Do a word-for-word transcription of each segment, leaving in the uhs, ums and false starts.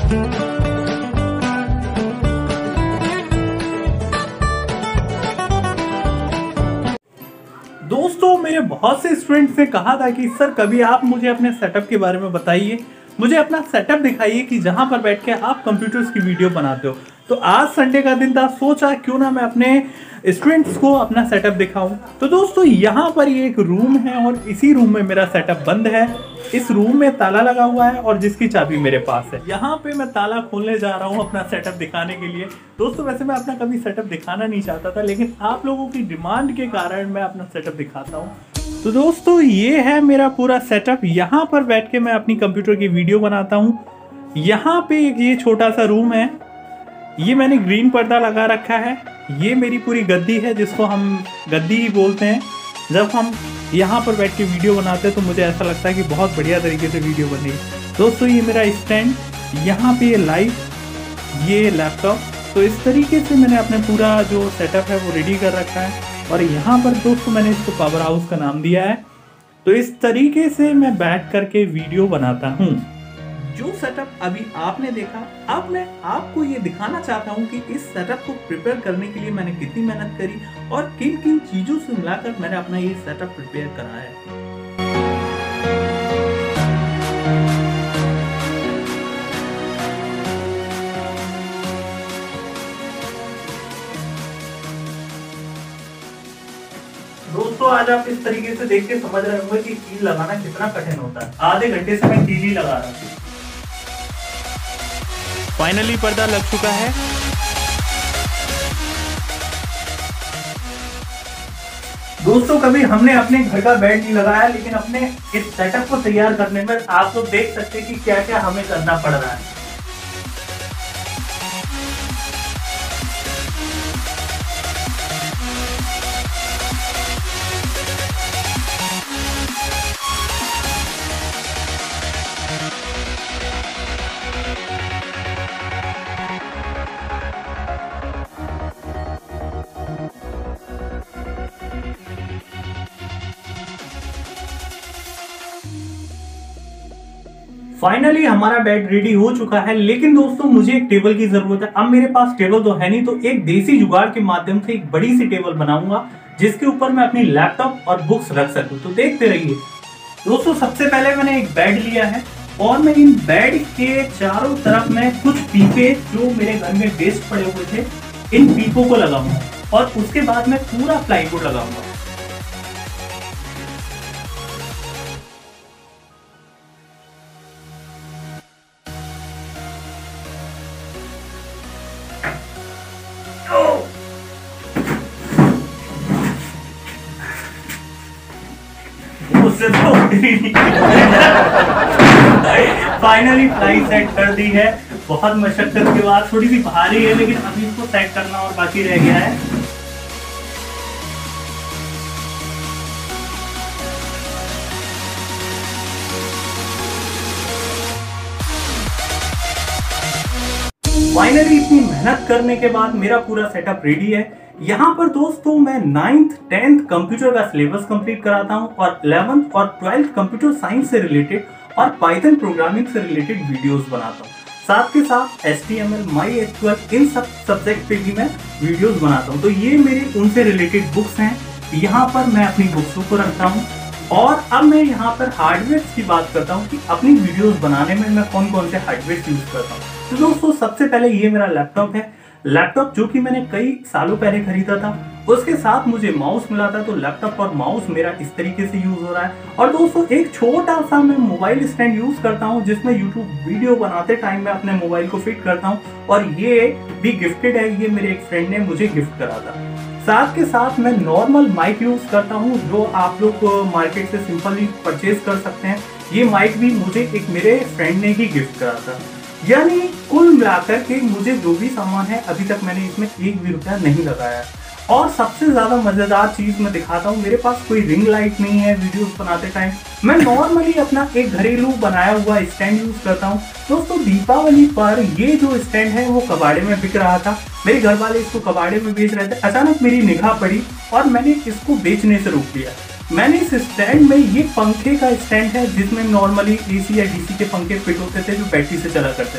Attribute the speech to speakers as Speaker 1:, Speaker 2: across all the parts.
Speaker 1: दोस्तों मेरे बहुत से स्टूडेंट्स ने कहा था कि सर कभी आप मुझे अपने सेटअप के बारे में बताइए, मुझे अपना सेटअप दिखाइए कि जहां पर बैठ के आप कंप्यूटर्स की वीडियो बनाते हो। तो आज संडे का दिन था, सोचा क्यों ना मैं अपने स्टूडेंट्स को अपना सेटअप दिखाऊं। तो दोस्तों यहाँ पर ये एक रूम है और इसी रूम में मेरा सेटअप बंद है। इस रूम में ताला लगा हुआ है और जिसकी चाबी मेरे पास है। यहाँ पे मैं ताला खोलने जा रहा हूँ अपना सेटअप दिखाने के लिए। दोस्तों वैसे मैं अपना कभी सेटअप दिखाना नहीं चाहता था, लेकिन आप लोगों की डिमांड के कारण मैं अपना सेटअप दिखाता हूँ। तो दोस्तों ये है मेरा पूरा सेटअप। यहाँ पर बैठ के मैं अपनी कंप्यूटर की वीडियो बनाता हूँ। यहाँ पे एक ये छोटा सा रूम है, ये मैंने ग्रीन पर्दा लगा रखा है। ये मेरी पूरी गद्दी है जिसको हम गद्दी ही बोलते हैं। जब हम यहाँ पर बैठ के वीडियो बनाते हैं तो मुझे ऐसा लगता है कि बहुत बढ़िया तरीके से वीडियो बनी। दोस्तों ये मेरा स्टैंड, यहाँ पे ये लाइट, ये लैपटॉप। तो इस तरीके से मैंने अपने पूरा जो सेटअप है वो रेडी कर रखा है। और यहाँ पर दोस्तों मैंने इसको पावर हाउस का नाम दिया है। तो इस तरीके से मैं बैठ करके वीडियो बनाता हूँ। जो सेटअप अभी आपने देखा, अब मैं आपको ये दिखाना चाहता हूँ कि इस सेटअप को प्रिपेयर करने के लिए मैंने कितनी मेहनत करी और किन किन चीजों से मिलाकर मैंने अपना ये सेटअप प्रिपेयर करा है। दोस्तों आज आप इस तरीके से देख के समझ रहे होंगे कि कील लगाना कितना कठिन होता है। आधे घंटे से मैं कील ही लगा रहा हूँ। फाइनली पर्दा लग चुका है। दोस्तों कभी हमने अपने घर का बेड नहीं लगाया, लेकिन अपने इस सेटअप को तैयार करने में आप लोग देख सकते हैं कि क्या क्या हमें करना पड़ रहा है। फाइनली हमारा बेड रेडी हो चुका है, लेकिन दोस्तों मुझे एक टेबल की जरूरत है। अब मेरे पास टेबल तो है नहीं, तो एक देसी जुगाड़ के माध्यम से एक बड़ी सी टेबल बनाऊंगा जिसके ऊपर मैं अपनी लैपटॉप और बुक्स रख सकूं। तो देखते रहिए। दोस्तों सबसे पहले मैंने एक बेड लिया है और मैं इन बेड के चारों तरफ में कुछ पीपे जो मेरे घर में वेस्ट पड़े हुए थे, इन पीपों को लगाऊंगा और उसके बाद मैं पूरा प्लाईवुड लगाऊंगा। फाइनली फ्लाई सेट कर दी है। बहुत मशक्कत के बाद, थोड़ी सी भारी है लेकिन अभी इसको सेट करना और बाकी रह गया है। फाइनली इतनी मेहनत करने के बाद मेरा पूरा सेटअप रेडी है। यहाँ पर दोस्तों मैं नाइन्थ टेंथ कंप्यूटर का सिलेबस कंप्लीट कराता हूँ और इलेवेंथ और ट्वेल्थ कंप्यूटर साइंस से रिलेटेड और पाइथन प्रोग्रामिंग से रिलेटेड वीडियोस बनाता हूँ। साथ के साथ H T M L, my S Q L, इन सब सब्जेक्ट पे भी मैं वीडियोस बनाता हूँ। तो ये मेरे उनसे रिलेटेड बुक्स हैं। यहाँ पर मैं अपनी बुक्सों को रखता हूँ। और अब मैं यहाँ पर हार्डवेयर की बात करता हूँ कि अपनी वीडियोस बनाने में मैं कौन कौन से हार्डवेयर यूज करता हूँ। तो दोस्तों सबसे पहले ये मेरा लैपटॉप है। लैपटॉप जो कि मैंने कई सालों पहले खरीदा था, उसके साथ मुझे माउस मिला था। तो लैपटॉप और माउस मेरा इस तरीके से यूज हो रहा है। और दोस्तों एक छोटा सा मैं मोबाइल स्टैंड यूज करता हूँ जिसमें यूट्यूब वीडियो बनाते टाइम मैं अपने मोबाइल को फिट करता हूँ। और ये भी गिफ्टेड है, ये मेरे एक फ्रेंड ने मुझे गिफ्ट करा था। साथ के साथ मैं नॉर्मल माइक यूज करता हूँ जो आप लोग मार्केट से सिंपली परचेज कर सकते हैं। ये माइक भी मुझे एक मेरे फ्रेंड ने ही गिफ्ट करा था। यानी कुल मिलाकर के मुझे जो भी सामान है अभी तक मैंने इसमें एक भी रुपया नहीं लगाया। और सबसे ज्यादा मजेदार चीज मैं दिखाता हूँ, मेरे पास कोई रिंग लाइट नहीं है वीडियोस बनाते टाइम। मैं नॉर्मली अपना एक घरेलू बनाया हुआ स्टैंड यूज करता हूँ। दोस्तों दीपावली पर ये जो स्टैंड है वो कबाड़े में बिक रहा था। मेरे घर वाले इसको कबाड़े में बेच रहे थे। अचानक मेरी निगाह पड़ी और मैंने इसको बेचने से रोक दिया। मैंने इस स्टैंड में, ये पंखे का स्टैंड है जिसमें नॉर्मली एसी या डीसी के पंखे फिट होते थे जो बैटरी से चला करते थे।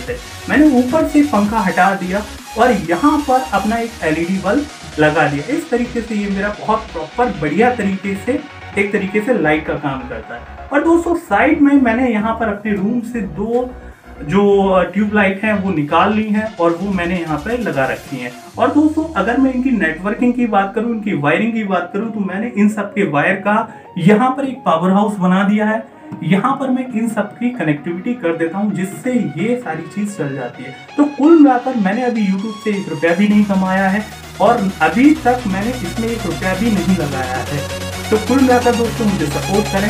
Speaker 1: मैंने ऊपर से पंखा हटा दिया और यहाँ पर अपना एक एलईडी बल्ब लगा दिया। इस तरीके से ये मेरा बहुत प्रॉपर बढ़िया तरीके से एक तरीके से लाइट का काम करता है। और दोस्तों साइड में मैंने यहाँ पर अपने रूम से दो जो ट्यूबलाइट हैं वो निकाल ली हैं और वो मैंने यहाँ पे लगा रखी हैं। और दोस्तों अगर मैं इनकी नेटवर्किंग की बात करूँ, इनकी वायरिंग की बात करूँ, तो मैंने इन सब के वायर का यहाँ पर एक पावर हाउस बना दिया है। यहाँ पर मैं इन सब की कनेक्टिविटी कर देता हूँ जिससे ये सारी चीज चल जाती है। तो कुल मिलाकर मैंने अभी यूट्यूब से एक रुपया भी नहीं कमाया है और अभी तक मैंने इसमें एक रुपया भी नहीं लगाया है। तो कुल मिलाकर दोस्तों मुझे सपोर्ट करें।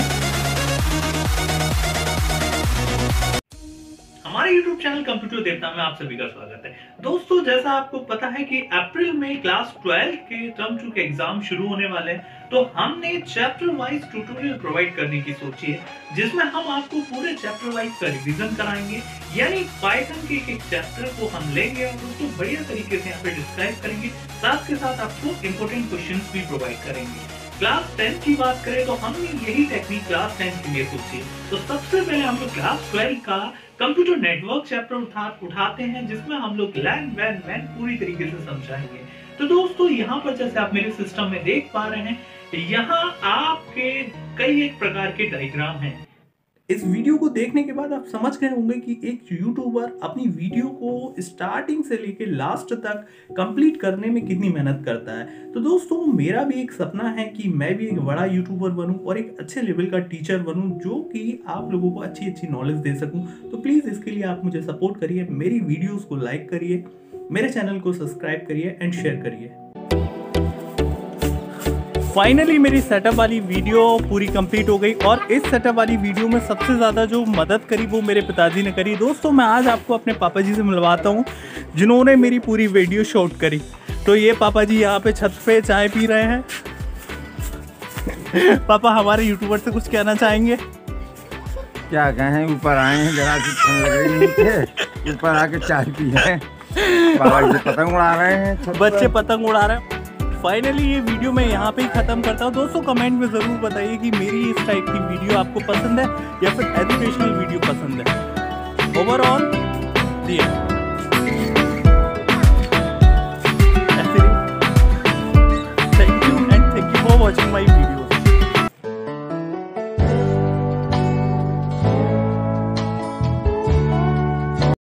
Speaker 1: हमारे YouTube चैनल कंप्यूटर देवता में आप सभी का स्वागत है। दोस्तों जैसा आपको पता है कि अप्रैल में क्लास ट्वेल्व के टर्म टू के एग्जाम शुरू होने वाले हैं, तो हमने चैप्टर वाइज ट्यूटोरियल प्रोवाइड करने की सोची है जिसमें हम आपको पूरे चैप्टर वाइज का रिवीजन कराएंगे। यानी पाइथन के एक एक चैप्टर को हम लेंगे और उसको बढ़िया तरीके से यहाँ पे डिस्क्राइब करेंगे, साथ के साथ आपको इंपॉर्टेंट क्वेश्चंस भी प्रोवाइड करेंगे। क्लास टेन की बात करें तो हमने यही टेक्निक क्लास टेन के लिए सोची है। तो सबसे पहले हम लोग क्लास ट्वेल्व का कंप्यूटर नेटवर्क चैप्टर उठा उठाते हैं जिसमें हम लोग लैन वैन वैन पूरी तरीके से समझाएंगे। तो दोस्तों यहाँ पर जैसे आप मेरे सिस्टम में देख पा रहे हैं, यहाँ आपके कई एक प्रकार के डायग्राम हैं। इस वीडियो को देखने के बाद आप समझ गए होंगे कि एक यूट्यूबर अपनी वीडियो को स्टार्टिंग से लेके लास्ट तक कंप्लीट करने में कितनी मेहनत करता है। तो दोस्तों मेरा भी एक सपना है कि मैं भी एक बड़ा यूट्यूबर बनूं और एक अच्छे लेवल का टीचर बनूं जो कि आप लोगों को अच्छी अच्छी नॉलेज दे सकूं। तो प्लीज़ इसके लिए आप मुझे सपोर्ट करिए, मेरी वीडियोज़ को लाइक करिए, मेरे चैनल को सब्सक्राइब करिए एंड शेयर करिए। फाइनली मेरी सेटअप वाली वीडियो पूरी कंप्लीट हो गई और इस सेटअप वाली वीडियो में सबसे ज़्यादा जो मदद करी वो मेरे पिताजी ने करी। दोस्तों मैं आज आपको अपने पापा जी से मिलवाता हूँ जिन्होंने मेरी पूरी वीडियो शूट करी। तो ये पापा जी यहाँ पे छत पे चाय पी रहे हैं। पापा हमारे यूट्यूबर से कुछ कहना चाहेंगे?
Speaker 2: क्या कहें, ऊपर आए हैं, जरा सी ठंड लग रही नीचे, ऊपर आके चाय पी रहे हैं, बच्चे पतंग उड़ा रहे हैं,
Speaker 1: बच्चे पतंग उड़ा रहे हैं। फाइनली ये वीडियो मैं यहाँ पे ही खत्म करता हूँ। दोस्तों कमेंट में ज़रूर बताइए कि मेरी इस टाइप की वीडियो आपको पसंद है या फिर एजुकेशनल वीडियो पसंद है। ओवरऑल दी